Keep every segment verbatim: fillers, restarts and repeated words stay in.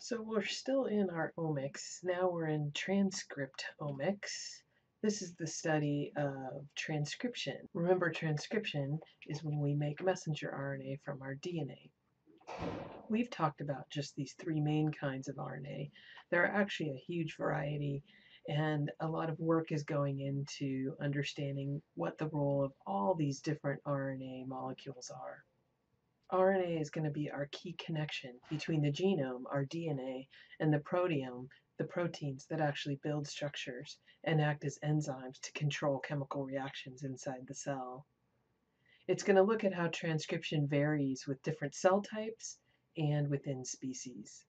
So we're still in our omics. Now we're in transcriptomics. This is the study of transcription. Remember, transcription is when we make messenger R N A from our D N A. We've talked about just these three main kinds of R N A. There are actually a huge variety, and a lot of work is going into understanding what the role of all these different R N A molecules are. R N A is going to be our key connection between the genome, our D N A, and the proteome, the proteins that actually build structures and act as enzymes to control chemical reactions inside the cell. It's going to look at how transcription varies with different cell types and within species.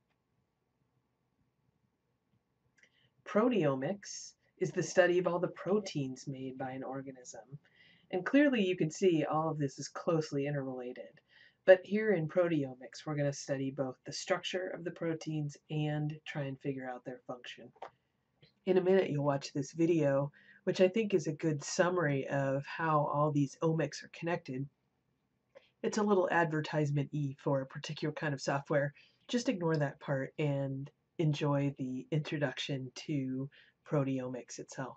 Proteomics is the study of all the proteins made by an organism. And clearly you can see all of this is closely interrelated. But here in proteomics, we're going to study both the structure of the proteins and try and figure out their function. In a minute, you'll watch this video, which I think is a good summary of how all these omics are connected. It's a little advertisement-y for a particular kind of software. Just ignore that part and enjoy the introduction to proteomics itself.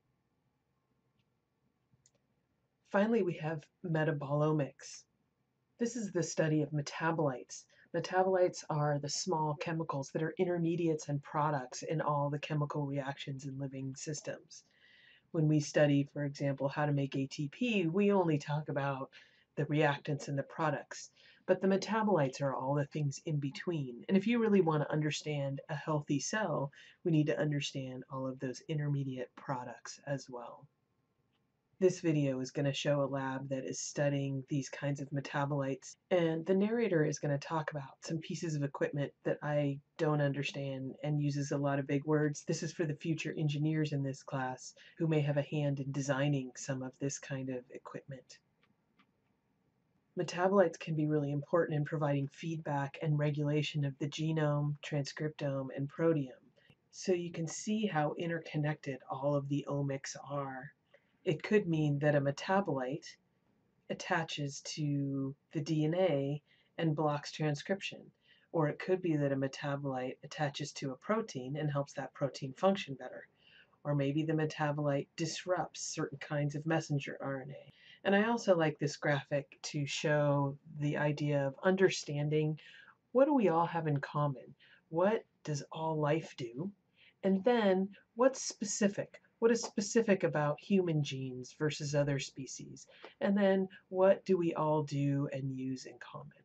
Finally, we have metabolomics. This is the study of metabolites. Metabolites are the small chemicals that are intermediates and products in all the chemical reactions in living systems. When we study, for example, how to make A T P, we only talk about the reactants and the products. But the metabolites are all the things in between. And if you really want to understand a healthy cell, we need to understand all of those intermediate products as well. This video is going to show a lab that is studying these kinds of metabolites, and the narrator is going to talk about some pieces of equipment that I don't understand and uses a lot of big words. This is for the future engineers in this class who may have a hand in designing some of this kind of equipment. Metabolites can be really important in providing feedback and regulation of the genome, transcriptome, and proteome. So you can see how interconnected all of the omics are. It could mean that a metabolite attaches to the D N A and blocks transcription. Or it could be that a metabolite attaches to a protein and helps that protein function better. Or maybe the metabolite disrupts certain kinds of messenger R N A. And I also like this graphic to show the idea of understanding what do we all have in common? What does all life do? And then what's specific? What is specific about human genes versus other species? And then what do we all do and use in common?